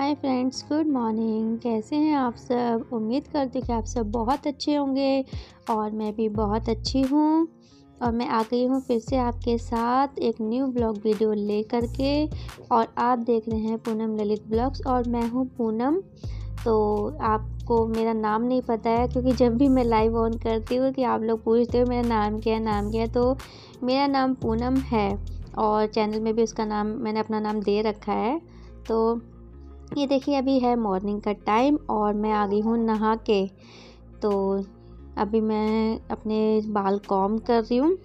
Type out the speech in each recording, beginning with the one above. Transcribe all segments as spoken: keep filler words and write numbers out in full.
Hi friends, good morning. कैसे हैं आप सब? उम्मीद करती हूँ कि आप सब बहुत अच्छे होंगे और मैं भी बहुत अच्छी हूँ। और मैं आ गई हूँ फिर से आपके साथ एक न्यू ब्लॉग वीडियो ले करके। और आप देख रहे हैं पूनम ललित ब्लॉग्स और मैं हूँ पूनम। तो आपको मेरा नाम नहीं पता है, क्योंकि जब भी मैं लाइव ऑन करती हूँ कि आप लोग पूछते हो मेरा नाम क्या है नाम क्या है तो मेरा नाम पूनम है और चैनल में भी उसका नाम मैंने अपना नाम दे रखा है। तो ये देखिए, अभी है मॉर्निंग का टाइम और मैं आ गई हूँ नहा के। तो अभी मैं अपने बाल कॉम कर रही हूँ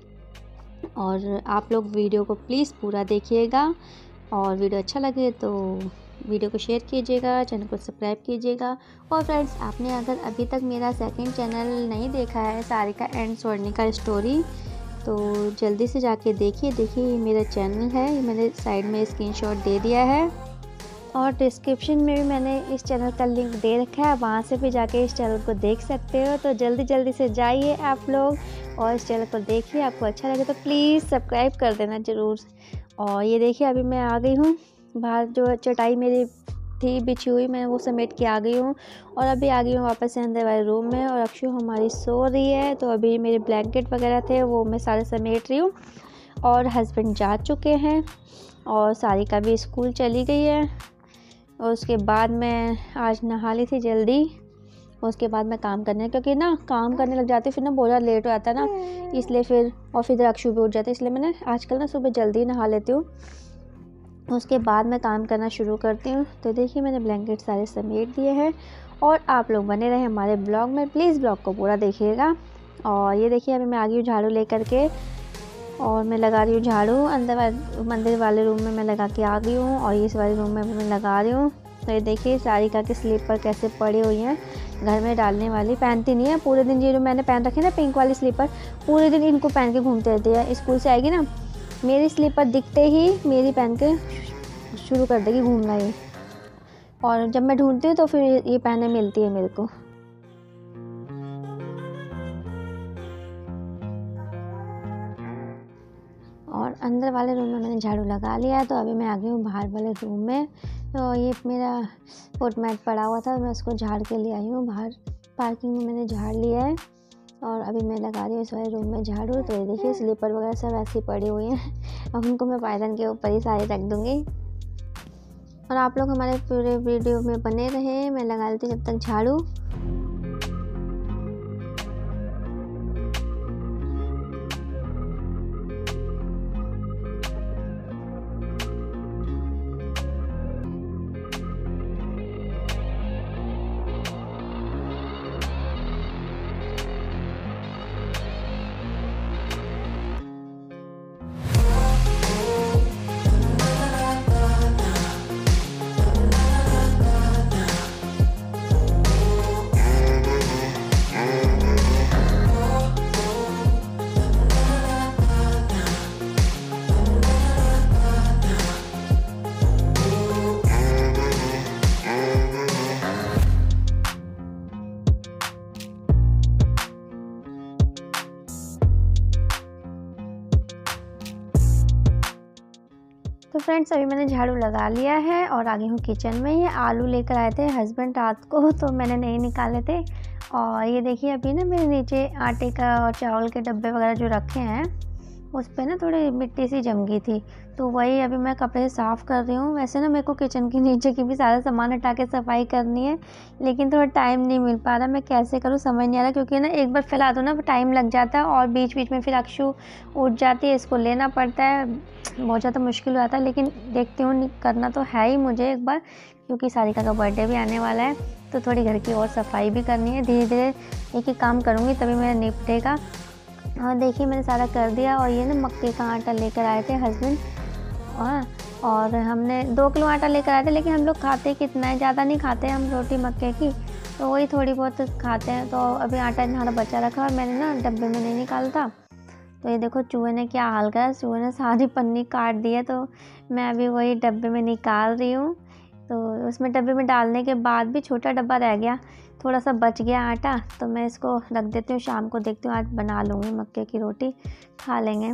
और आप लोग वीडियो को प्लीज़ पूरा देखिएगा और वीडियो अच्छा लगे तो वीडियो को शेयर कीजिएगा, चैनल को सब्सक्राइब कीजिएगा। और फ्रेंड्स, आपने अगर अभी तक मेरा सेकंड चैनल नहीं देखा है, सारिका एंड स्वर्णिका स्टोरी, तो जल्दी से जाके देखिए। देखिए ये मेरा चैनल है, ये मैंने साइड में स्क्रीनशॉट दे दिया है और डिस्क्रिप्शन में भी मैंने इस चैनल का लिंक दे रखा है, वहाँ से भी जाके इस चैनल को देख सकते हो। तो जल्दी जल्दी से जाइए आप लोग और इस चैनल को देखिए। आपको अच्छा लगे तो प्लीज़ सब्सक्राइब कर देना ज़रूर। और ये देखिए, अभी मैं आ गई हूँ बाहर। जो चटाई मेरी थी बिछी हुई, मैं वो समेट के आ गई हूँ और अभी आ गई हूँ वापस से अंदर वाले रूम में। और अक्षु हमारी सो रही है, तो अभी मेरे ब्लैंकेट वगैरह थे वो मैं सारे समेट रही हूँ। और हस्बैंड जा चुके हैं और सारिका भी स्कूल चली गई है। और उसके बाद मैं आज नहा ली थी जल्दी। उसके बाद मैं काम करने, क्योंकि ना काम करने लग जाती फिर ना बहुत ज़्यादा लेट हो जाता है ना, इसलिए फिर और फिर अक्षु भी उठ जाते, इसलिए मैंने आजकल ना सुबह जल्दी नहा लेती हूँ। उसके बाद मैं काम करना शुरू करती हूँ। तो देखिए, मैंने ब्लैंकेट सारे समेट दिए हैं और आप लोग बने रहे हमारे ब्लॉग में, प्लीज़ ब्लॉग को पूरा देखिएगा। और ये देखिए, अभी मैं आ गई हूँ झाड़ू लेकर के और मैं लगा रही हूँ झाड़ू। अंदर वाले मंदिर वाले रूम में मैं लगा के आ गई हूँ और इस वाले रूम में मैं लगा रही हूँ। तो ये देखिए सारिका के स्लीपर कैसे पड़ी हुई हैं, घर में डालने वाली। पहनती नहीं है पूरे दिन, ये जो मैंने पहन रखी है ना पिंक वाली स्लीपर, पूरे दिन इनको पहन के घूमते रहती है। स्कूल से आएगी ना, मेरी स्लीपर दिखते ही मेरी पहन के शुरू कर देगी घूमना ये। और जब मैं ढूंढती हूँ तो फिर ये पहने मिलती है मेरे को। और अंदर वाले रूम में मैंने झाड़ू लगा लिया है। तो अभी मैं आ गई हूँ बाहर वाले रूम में। तो ये मेरा फुट मैट पड़ा हुआ था, मैं उसको झाड़ के ले आई हूँ बाहर। पार्किंग में मैंने झाड़ लिया है और अभी मैं लगा रही हूँ इस वाले रूम में झाड़ू। तो ये देखिए स्लीपर वगैरह सब ऐसे पड़ी हुई हैं। अब उनको मैं पायदान के ऊपर ही सारे रख दूँगी। और आप लोग हमारे पूरे वीडियो में बने रहे, मैं लगा लेती हूँ जब तक झाड़ू। तो फ्रेंड्स, अभी मैंने झाड़ू लगा लिया है और आ गई हूँ किचन में। ये आलू लेकर आए थे हस्बैंड रात को, तो मैंने नहीं निकाले थे। और ये देखिए, अभी ना मेरे नीचे आटे का और चावल के डब्बे वगैरह जो रखे हैं उस पर ना थोड़ी मिट्टी सी जम गई थी, तो वही अभी मैं कपड़े से साफ़ कर रही हूँ। वैसे ना मेरे को किचन के नीचे की भी सारा सामान हटा के सफाई करनी है, लेकिन थोड़ा टाइम नहीं मिल पा रहा। मैं कैसे करूँ समझ नहीं आ रहा, क्योंकि ना एक बार फैला दो ना टाइम लग जाता है और बीच बीच में फिर अक्षु उठ जाती है, इसको लेना पड़ता है, बहुत ज़्यादा मुश्किल हो जाता है। लेकिन देखती हूँ, करना तो है ही मुझे एक बार, क्योंकि सारिका का बर्थडे भी आने वाला है। तो थोड़ी घर की और सफाई भी करनी है, धीरे धीरे एक एक काम करूँगी तभी मेरा निपटेगा। और देखिए मैंने सारा कर दिया। और ये ना मक्के का आटा लेकर आए थे हस्बैंड, और और हमने दो किलो आटा लेकर आए थे, लेकिन हम लोग खाते कितना है, ज़्यादा नहीं खाते हम रोटी मक्के की, तो वही थोड़ी बहुत खाते हैं। तो अभी आटा इतना बचा रखा और मैंने ना डब्बे में नहीं निकाला था। तो ये देखो चूहे ने क्या हाल करा, चूहे ने सारी पन्नी काट दी है। तो मैं अभी वही डब्बे में निकाल रही हूँ। तो उसमें डब्बे में डालने के बाद भी छोटा डब्बा रह गया, थोड़ा सा बच गया आटा, तो मैं इसको रख देती हूँ। शाम को देखती हूँ, आज बना लूँगी मक्के की रोटी, खा लेंगे।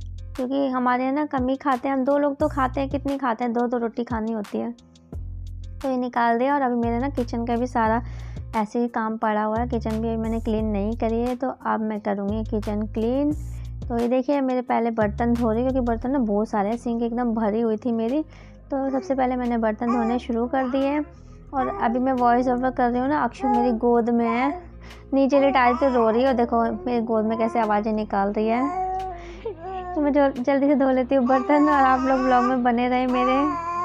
क्योंकि हमारे यहाँ ना कम ही खाते हैं हम, दो लोग तो खाते हैं, कितनी खाते हैं, दो दो रोटी खानी होती है। तो ये निकाल दिया। और अभी मेरा ना किचन का भी सारा ऐसे ही काम पड़ा हुआ है, किचन भी मैंने क्लीन नहीं करी है, तो अब मैं करूँगी किचन क्लीन। तो ये देखिए मेरे पहले बर्तन धो रही, क्योंकि बर्तन ना बहुत सारे हैं, सिंक एकदम भरी हुई थी मेरी। तो सबसे पहले मैंने बर्तन धोने शुरू कर दिए। और अभी मैं वॉइस ओवर कर रही हूँ ना, अक्षु मेरी गोद में है, नीचे लिटाई तो रो रही है, और देखो मेरी गोद में कैसे आवाज़ें निकाल रही है। तो मैं जो जल्दी से धो लेती हूँ बर्तन, और आप लोग ब्लॉग में बने रहे मेरे।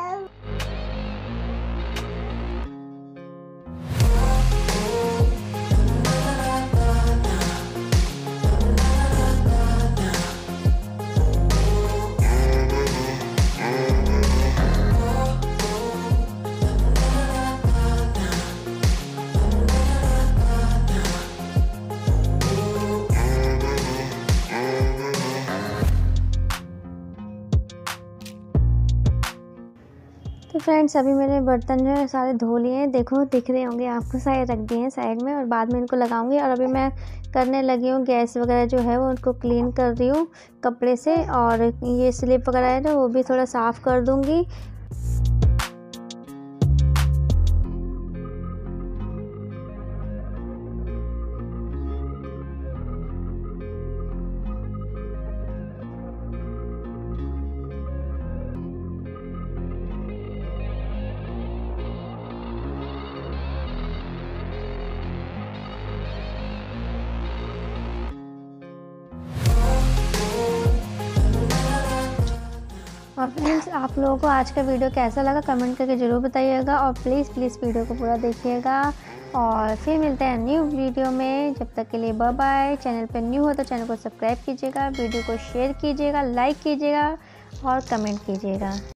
तो फ्रेंड्स अभी मैंने बर्तन जो है सारे धो लिए हैं, देखो दिख रहे होंगे आपको, साइड रख दिए हैं साइड में, और बाद में इनको लगाऊंगी। और अभी मैं करने लगी हूँ गैस वगैरह जो है वो उनको क्लीन कर रही हूँ कपड़े से, और ये स्लिप वगैरह है ना वो भी थोड़ा साफ़ कर दूँगी। और फ्रेंड्स आप लोगों को आज का वीडियो कैसा लगा कमेंट करके ज़रूर बताइएगा, और प्लीज़ प्लीज़ वीडियो को पूरा देखिएगा। और फिर मिलते हैं न्यू वीडियो में, जब तक के लिए बाय बाय। चैनल पर न्यू हो तो चैनल को सब्सक्राइब कीजिएगा, वीडियो को शेयर कीजिएगा, लाइक कीजिएगा और कमेंट कीजिएगा।